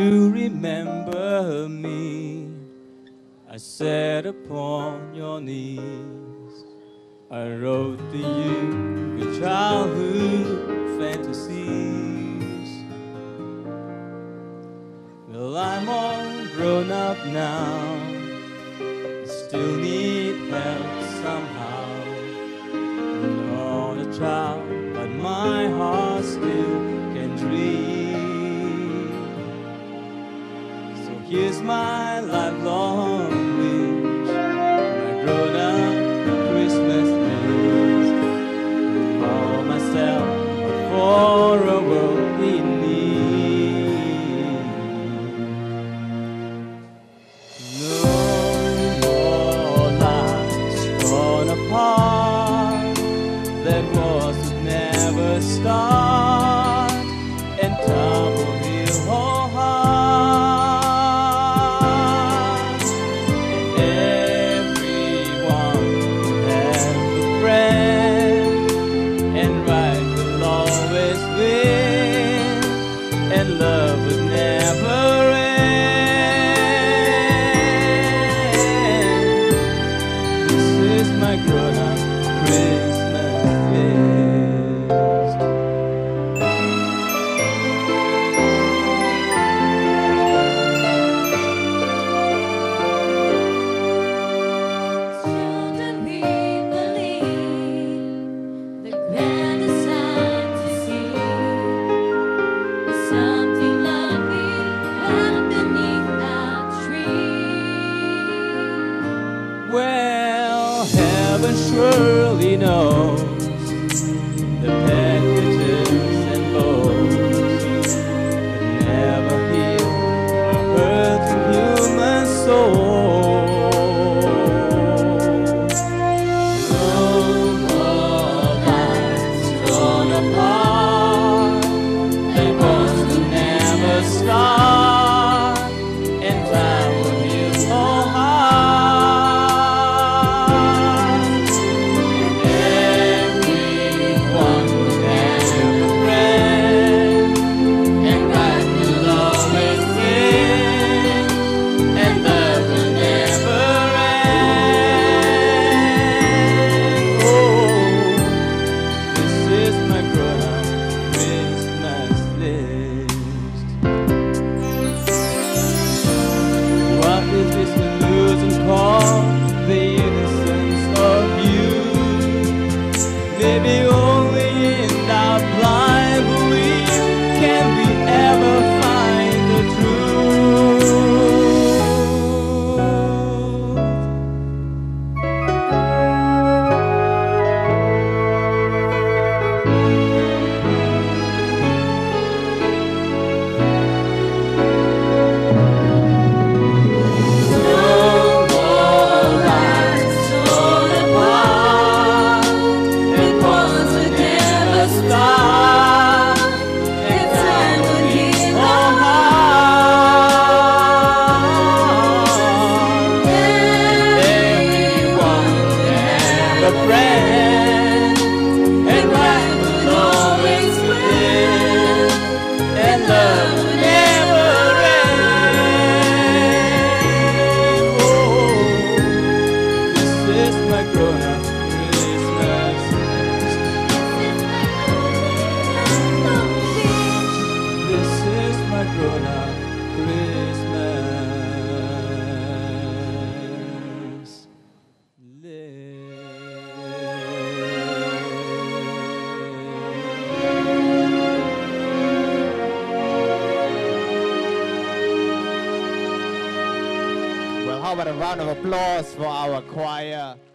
you remember me? I sat upon your knees. I wrote to you your childhood fantasies. Well, I'm all grown up now, still need help somehow. I'm not a child, but my heart still can dream. So here's my lifelong wish, my grown-up Christmas list. For myself, but for a world we need. No more lives torn apart, that was to never start, and time will heal all hearts. And everyone will have a friend, and right will always win, and love would never end. This is my grown-up Christmas list. Children, we believe the grandest sight to see is something lovely right beneath our tree. Well, heaven surely knows the packages and bows that never heal a hurting human soul. No more lives torn apart, that was to never start, and time will heal all hearts. Everyone will have a friend, and right will always win, and love will never end. Oh, this is my grown-up Christmas list. What is this we lose and call the innocence of youth? Maybe only in our blind belief can we ever find the truth. No more lives torn apart, and wars would never start, and time would heal our hearts. Everyone would have a friend, and right will always win, and love will never end. Oh, this is my grown-up Christmas. This is my grown-up Christmas list. Well, how about a round of applause for our choir?